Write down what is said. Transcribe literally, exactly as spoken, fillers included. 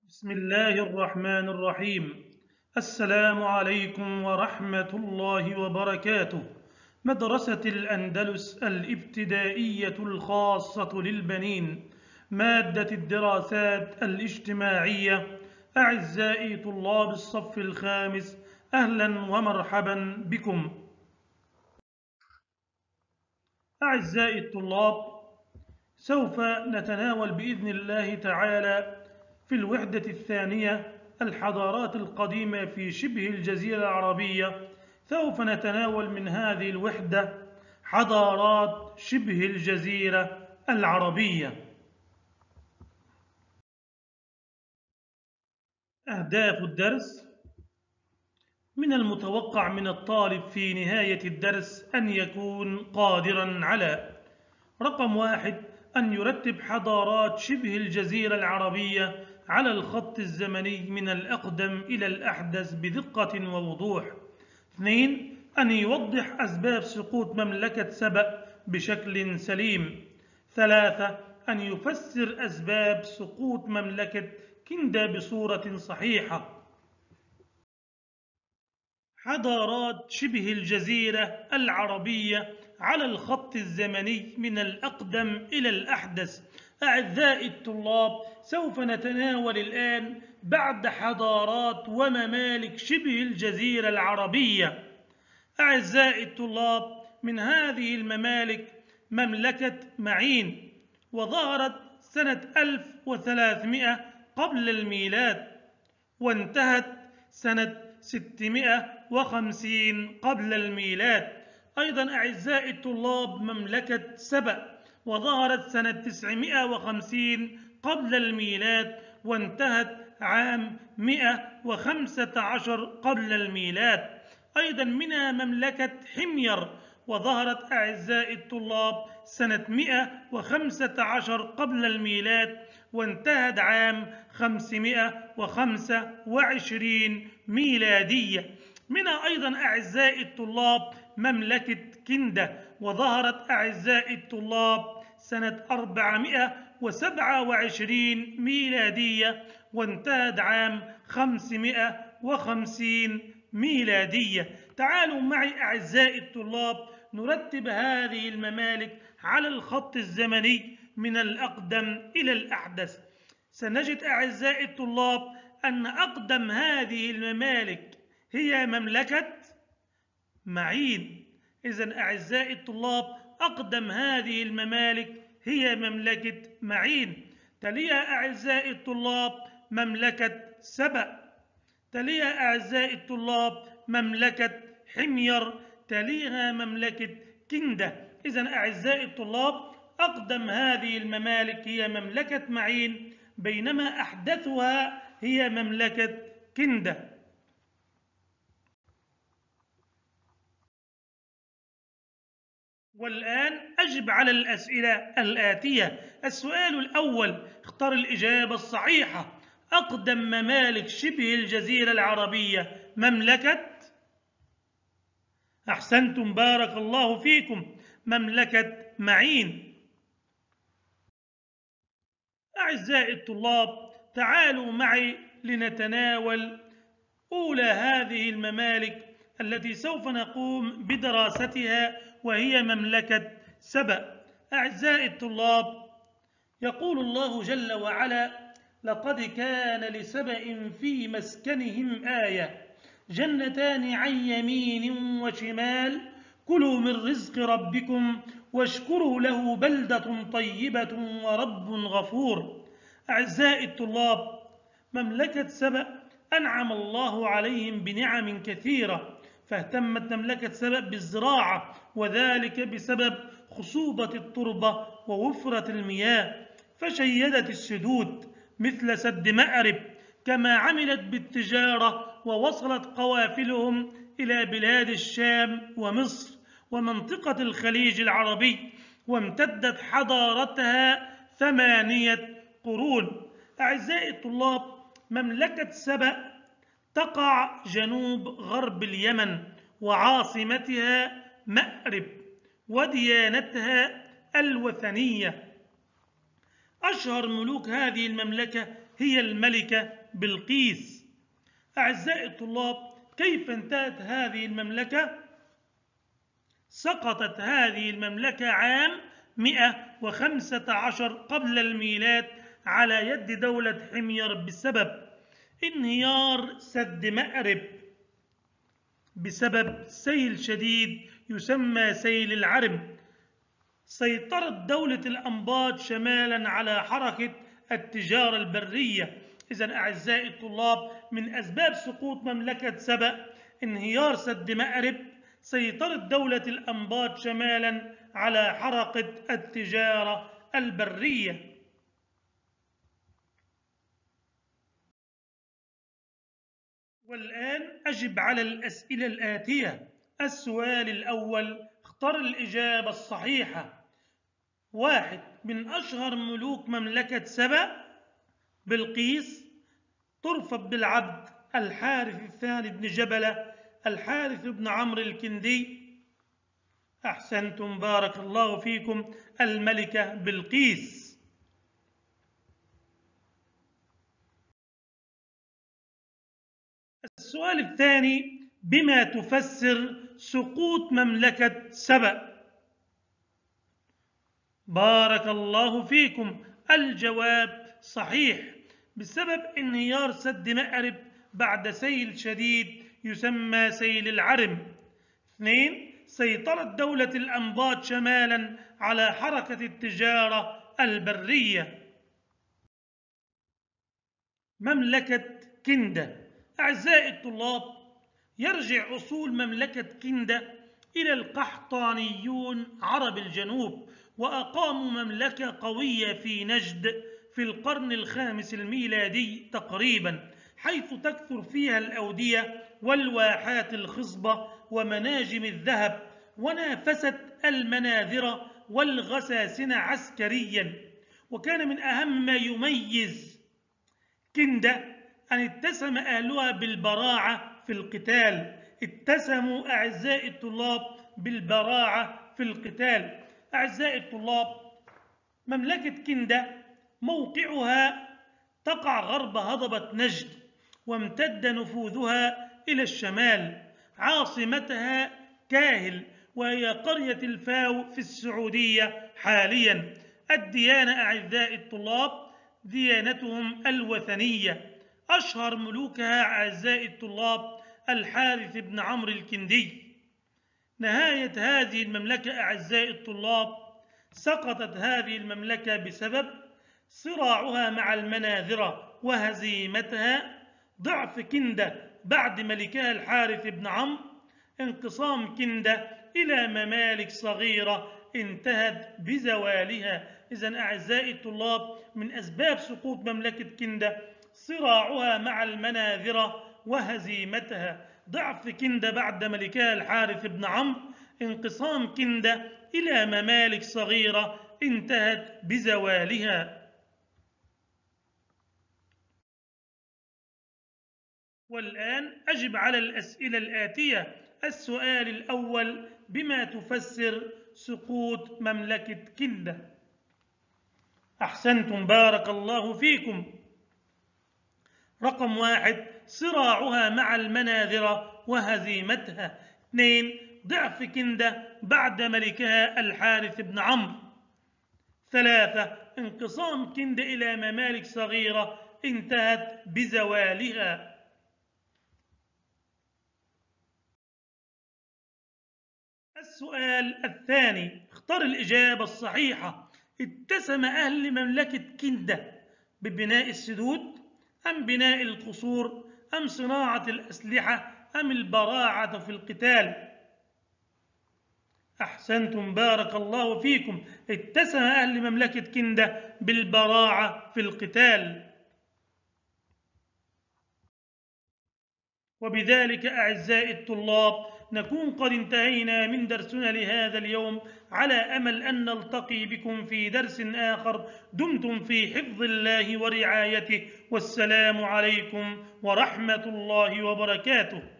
بسم الله الرحمن الرحيم. السلام عليكم ورحمة الله وبركاته. مدرسة الأندلس الابتدائية الخاصة للبنين، مادة الدراسات الاجتماعية. أعزائي طلاب الصف الخامس، أهلا ومرحبا بكم. أعزائي الطلاب، سوف نتناول بإذن الله تعالى في الوحدة الثانية الحضارات القديمة في شبه الجزيرة العربية. سوف نتناول من هذه الوحدة حضارات شبه الجزيرة العربية. أهداف الدرس: من المتوقع من الطالب في نهاية الدرس أن يكون قادراً على: رقم واحد، أن يرتب حضارات شبه الجزيرة العربية على الخط الزمني من الأقدم إلى الأحدث بدقة ووضوح. اثنين، أن يوضح أسباب سقوط مملكة سبأ بشكل سليم. ثلاثة، أن يفسر أسباب سقوط مملكة كندا بصورة صحيحة. حضارات شبه الجزيرة العربية على الخط الزمني من الأقدم إلى الأحدث. أعزائي الطلاب، سوف نتناول الآن بعض حضارات وممالك شبه الجزيرة العربية. أعزائي الطلاب، من هذه الممالك مملكة معين، وظهرت سنة ألف وثلاثمائة قبل الميلاد، وانتهت سنة ستمائة وخمسين قبل الميلاد. أيضا أعزائي الطلاب، مملكة سبأ، وظهرت سنة تسعمائة وخمسين قبل الميلاد، وانتهت عام مائة وخمسة عشر قبل الميلاد. أيضا منها مملكة حمير، وظهرت أعزائي الطلاب سنة مائة وخمسة عشر قبل الميلاد، وانتهت عام خمسمائة وخمسة وعشرين ميلادية. منها أيضا أعزائي الطلاب مملكة كندا، وظهرت أعزائي الطلاب سنة أربعمائة وسبعة وعشرين ميلادية، وانتهت عام خمسمائة وخمسين ميلادية. تعالوا معي أعزائي الطلاب نرتب هذه الممالك على الخط الزمني من الأقدم إلى الأحدث. سنجد أعزائي الطلاب أن أقدم هذه الممالك هي مملكة معين. إذن أعزائي الطلاب، أقدم هذه الممالك هي مملكة معين. تليها أعزائي الطلاب مملكة سبأ. تليها أعزائي الطلاب مملكة حمير. تليها مملكة كندا. إذن أعزائي الطلاب، أقدم هذه الممالك هي مملكة معين، بينما أحدثها هي مملكة كندا. والآن أجب على الأسئلة الآتية. السؤال الأول، اختر الإجابة الصحيحة. أقدم ممالك شبه الجزيرة العربية مملكة، أحسنتم بارك الله فيكم، مملكة معين. أعزائي الطلاب، تعالوا معي لنتناول أولى هذه الممالك التي سوف نقوم بدراستها، وهي مملكة سبأ. أعزائي الطلاب، يقول الله جل وعلا: لقد كان لسبأ في مسكنهم آية، جنتان عن يمين وشمال، كلوا من رزق ربكم واشكروا له بلدة طيبة ورب غفور. أعزائي الطلاب، مملكة سبأ أنعم الله عليهم بنعم كثيرة، فاهتمت مملكة سبأ بالزراعة، وذلك بسبب خصوبة التربة ووفرة المياه، فشيدت السدود مثل سد مأرب، كما عملت بالتجارة، ووصلت قوافلهم إلى بلاد الشام ومصر ومنطقة الخليج العربي، وامتدت حضارتها ثمانية قرون. أعزائي الطلاب، مملكة سبأ تقع جنوب غرب اليمن، وعاصمتها مأرب، وديانتها الوثنية. أشهر ملوك هذه المملكة هي الملكة بلقيس. أعزائي الطلاب، كيف انتهت هذه المملكة؟ سقطت هذه المملكة عام مئة وخمسة عشر قبل الميلاد على يد دولة حمير بسبب انهيار سد مأرب بسبب سيل شديد يسمى سيل العرم. سيطرت دولة الأنباط شمالا على حركة التجارة البرية. إذن أعزائي الطلاب، من أسباب سقوط مملكة سبأ انهيار سد مأرب، سيطرت دولة الأنباط شمالا على حركة التجارة البرية. والآن أجب على الأسئلة الآتية. السؤال الأول، اختر الإجابة الصحيحة. واحد، من أشهر ملوك مملكة سبأ بلقيس، ترفض بالعبد، الحارث الثاني بن جبلة، الحارث بن عمرو الكندي. أحسنتم، بارك الله فيكم، الملكة بلقيس. السؤال الثاني، بما تفسر سقوط مملكة سبأ؟ بارك الله فيكم، الجواب صحيح، بسبب انهيار سد مأرب بعد سيل شديد يسمى سيل العرم. اثنين، سيطرت دولة الأنباط شمالا على حركة التجارة البرية. مملكة كندة. أعزائي الطلاب، يرجع أصول مملكة كندة إلى القحطانيون عرب الجنوب، وأقاموا مملكة قوية في نجد في القرن الخامس الميلادي تقريبا، حيث تكثر فيها الأودية والواحات الخصبة ومناجم الذهب، ونافست المناذرة والغساسنة عسكريا. وكان من أهم ما يميز كندة أن اتسم أهلها بالبراعة في القتال. اتسموا أعزائي الطلاب بالبراعة في القتال. أعزائي الطلاب، مملكة كندة موقعها تقع غرب هضبة نجد، وامتد نفوذها إلى الشمال. عاصمتها كاهل، وهي قرية الفاو في السعودية حاليا. الديانة أعزائي الطلاب ديانتهم الوثنية. أشهر ملوكها أعزائي الطلاب الحارث بن عمرو الكندي. نهاية هذه المملكة أعزائي الطلاب، سقطت هذه المملكة بسبب صراعها مع المناذرة وهزيمتها، ضعف كندة بعد ملكها الحارث بن عمرو، انقسام كندة إلى ممالك صغيرة انتهت بزوالها. إذن أعزائي الطلاب، من أسباب سقوط مملكة كندة صراعها مع المناذرة وهزيمتها، ضعف كندة بعد ملكها الحارث بن عمرو، انقسام كندة إلى ممالك صغيرة انتهت بزوالها. والآن أجب على الأسئلة الآتية. السؤال الأول، بما تفسر سقوط مملكة كندة؟ أحسنتم، بارك الله فيكم. رقم واحد، صراعها مع المناذرة وهزيمتها. اثنين، ضعف كندة بعد ملكها الحارث بن عمرو. ثلاثة، انقسام كندة إلى ممالك صغيرة انتهت بزوالها. السؤال الثاني، اختر الإجابة الصحيحة. اتسم أهل مملكة كندة ببناء السدود، أم بناء القصور، أم صناعة الأسلحة، أم البراعة في القتال؟ أحسنتم، بارك الله فيكم، اتسم أهل مملكة كندة بالبراعة في القتال. وبذلك أعزائي الطلاب نكون قد انتهينا من درسنا لهذا اليوم، على أمل أن نلتقي بكم في درس آخر. دمتم في حفظ الله ورعايته، والسلام عليكم ورحمة الله وبركاته.